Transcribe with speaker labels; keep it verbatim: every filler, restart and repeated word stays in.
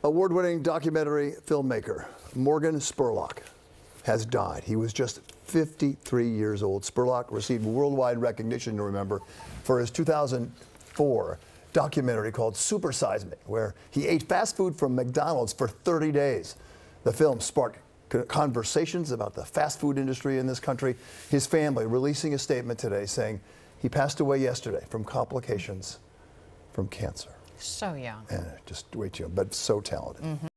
Speaker 1: Award-winning documentary filmmaker Morgan Spurlock has died. He was just fifty-three years old. Spurlock received worldwide recognition, you remember, for his two thousand four documentary called Super Size Me, where he ate fast food from McDonald's for thirty days. The film sparked conversations about the fast food industry in this country. His family releasing a statement today saying he passed away yesterday from complications from cancer.
Speaker 2: So young.
Speaker 1: And just way too young, but so talented. Mm-hmm.